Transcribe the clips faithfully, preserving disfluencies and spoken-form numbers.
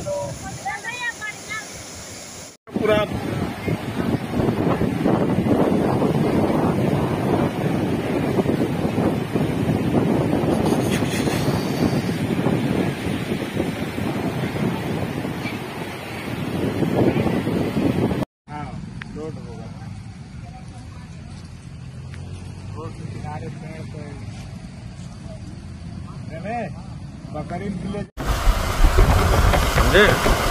पूरा हाँ रोड होगा, रोड के किनारे पेड़ पे बकरी के लिए समझे।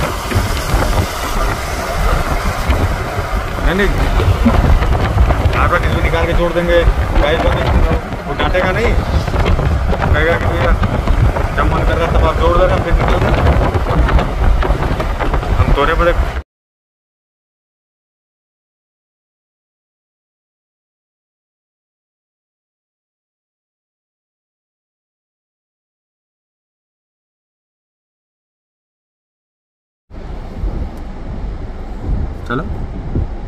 नहीं नहीं आप किसी निकाल के छोड़ देंगे, गाइस वो डांटेगा नहीं, कहेगा कि भैया जब मन कर रहा तब आप छोड़ देना, फिर निकल हम तोड़े बड़े। चलो।